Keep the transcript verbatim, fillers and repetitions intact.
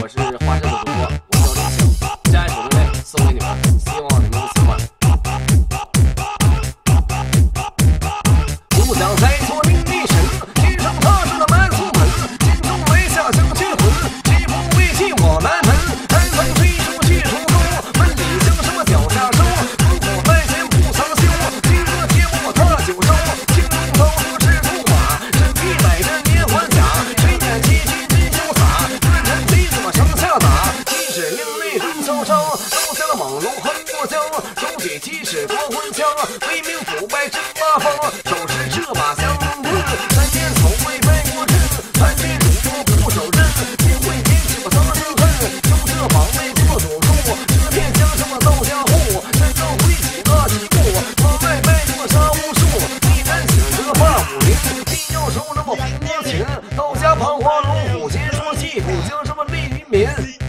我是花生的主播，我叫李晴，家属之位送给你们，希望你们喜欢。不想再做另一神，天生踏实的满族门，心中为下乡结魂，谁不为弃我南门？寒风吹出去出州，门里将什么脚下收？烽火在前不曾休，金戈铁木踏九州，青龙刀出赤兔马，身披百战连环甲，垂眼七军真潇洒，乱臣贼子上下打，七尺另类真嚣张，刀下的猛龙横过江，手举七尺夺魂枪，威名腐败震八方，手持这把降龙棍，三天守卫败过阵，参军主公不守阵，结会天起我伤生恨，收这榜位做主公，这片江什么造家户，山上挥起那几步，往外败过杀无数，一人请这霸武林，必要收什么胡国情，道家彷徨龙虎节，说气谱将什么泪于民。